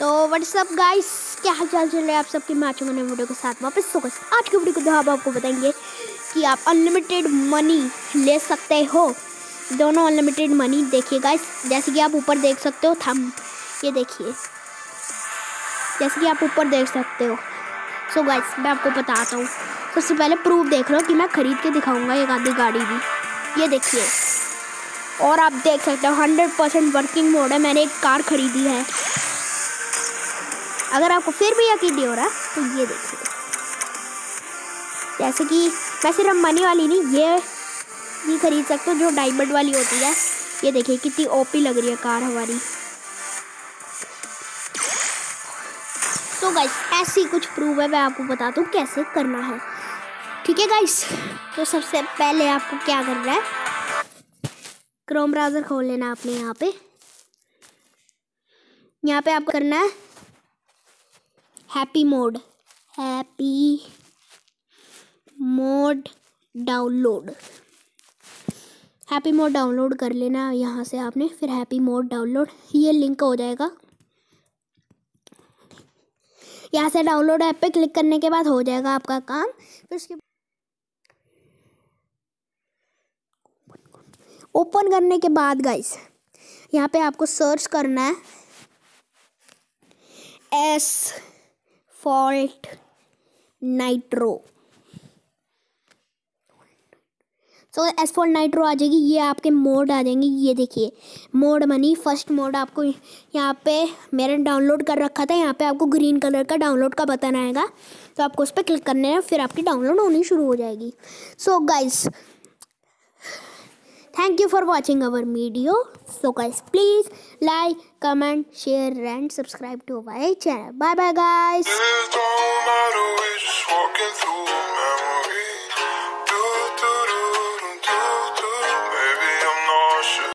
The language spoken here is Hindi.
तो व्हाट्सअप गाइस, क्या हाल चाल चल रहा है आप सबके। मैं आज मैंने वीडियो के साथ वापस फोकस। आज की वीडियो को हम आपको बताएंगे कि आप अनलिमिटेड मनी ले सकते हो। दोनों अनलिमिटेड मनी देखिए गाइस, जैसे कि आप ऊपर देख सकते हो। ये देखिए, जैसे कि आप ऊपर देख सकते हो। सो गाइस, मैं आपको बताता हूँ। सबसे पहले प्रूफ देख लो कि मैं खरीद के दिखाऊंगा एक आधी गाड़ी भी। ये देखिए, और आप देख सकते हो 100% वर्किंग मोड है। मैंने एक कार खरीदी है। अगर आपको फिर भी यकीन नहीं हो रहा तो ये देखिए, जैसे कि मैं सिर्फ मनी वाली नहीं, ये भी खरीद सकते हो जो डायमंड वाली होती है। ये देखिए कितनी ओपी लग रही है कार हमारी। तो गाइस, ऐसी कुछ प्रूफ है, मैं आपको बताता हूँ कैसे करना है। ठीक है गाइस, तो सबसे पहले आपको क्या करना है, क्रोम ब्राउज़र खोल लेना आपने। यहाँ पे आपको करना है happy mode download. Happy mode download कर लेना यहाँ से आपने। फिर हैप्पी मोड डाउनलोड, ये लिंक हो जाएगा। यहाँ से डाउनलोड ऐप पे क्लिक करने के बाद हो जाएगा आपका काम। फिर उसके ओपन करने के बाद गाइस, यहाँ पे आपको सर्च करना है एसफॉल्ट नाइट्रो। तो एसफॉल्ट नाइट्रो आ जाएगी। ये आपके मोड आ जाएंगे। ये देखिए, मोड मनी फर्स्ट मोड आपको यहाँ पे मैंने डाउनलोड कर रखा था। यहाँ पे आपको ग्रीन कलर का डाउनलोड का बटन आएगा, तो आपको उस पर क्लिक करने हैं। फिर आपकी डाउनलोड होनी शुरू हो जाएगी। So guys, thank you for watching our video. So guys, please like, comment, share and subscribe to my channel. Bye bye guys.